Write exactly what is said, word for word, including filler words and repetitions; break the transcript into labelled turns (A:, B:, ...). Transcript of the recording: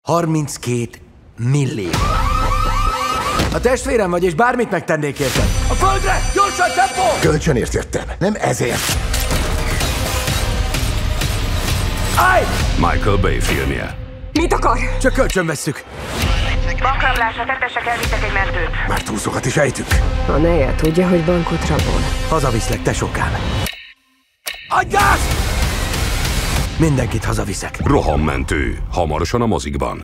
A: harminckét millió. A testvérem vagy, és bármit megtennék érted. A földre! Gyorsan, tempó!
B: Kölcsönért jöttem, nem ezért.
A: Állj!
C: Michael Bay filmje.
D: Mit akar?
A: Csak kölcsön vesszük.
E: Bankrablás, a tettesek elvittek egy mentőt.
B: Már túlszokat is ejtük.
D: A neje tudja, hogy bankot rabol.
A: Hazaviszlek, tesókám. Adj gáz! Mindenkit hazaviszek.
C: Rohammentő. Hamarosan a mozikban.